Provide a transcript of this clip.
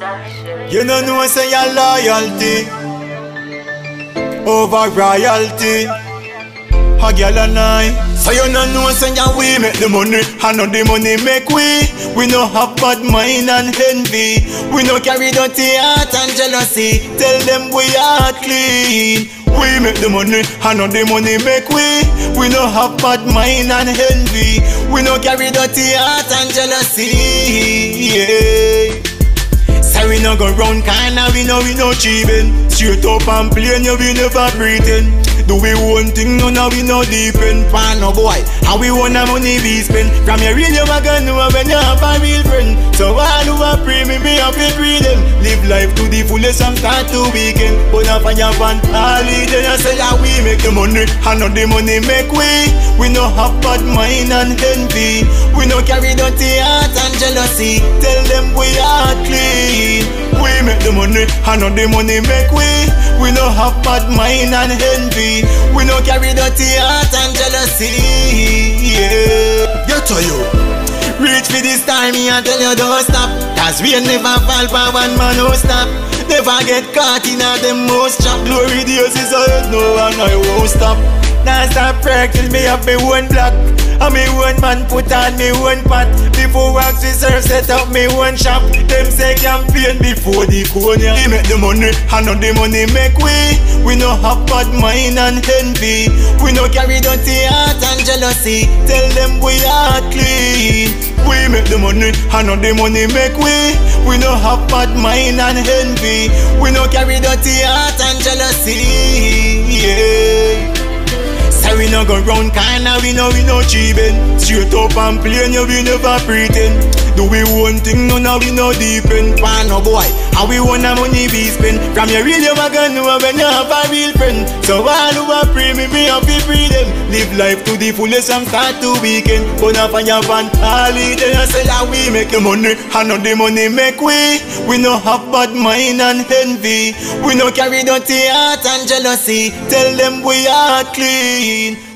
You don't know say your loyalty over royalty. A girl and I. So you don't know say we make the money, and not the money make we. We no have bad mind and envy. We no carry dirty heart and jealousy. Tell them we are clean. We make the money, and not the money make we. We no have bad mind and envy. We no carry dirty heart and jealousy. Yeah. So we no go round corner, we no cheating. Straight up and plain, you we never pretend. Do we one thing, no now we no depend. Pan no boy, and we want the money we spend. From your real you a gonna know when you have a real friend. So all who are pray me happy with them. Live life to the fullest and start to weekend. But up on your van, all it then you say that we make the money, and not the money make we. We no have bad mind and envy. We no carry dirty heart and jealousy. Tell them we are clean. We make the money, and not the money make we. We no have bad mind and envy. We no carry dirty heart and jealousy. Yeah. Get to you. Reach for this time, me and tell you don't stop. Cause we never fall for one man, no stop. Never get caught in a them most trap. Glory Dios is ahead, no one I won't stop. Now stop practice me up me one block. And me one man put on me one pot. Before wax we serve set up me one shop. Them say campaign before the corner. We make the money, and not the money make we. We no have bad mind and envy. We no carry dirty heart and jealousy. Tell them we are clean. We make the money, and not the money make we. We no have bad mind and envy. We no carry dirty heart and jealousy. Yeah. So we no go round corner, we no cheating. Straight up and plain, you we never pretend. Do we one thing, no now we no depend. Pan no boy, and we want the money we spend. From your real you a gonna know when you have a real friend. So all who are pray me happy free them. Live life to the fullest and start to weekend. Put up on your van, all it then you say that we make the money, and not the money make we. We no have bad mind and envy. We no carry dirty heart and jealousy. Tell them we are clean.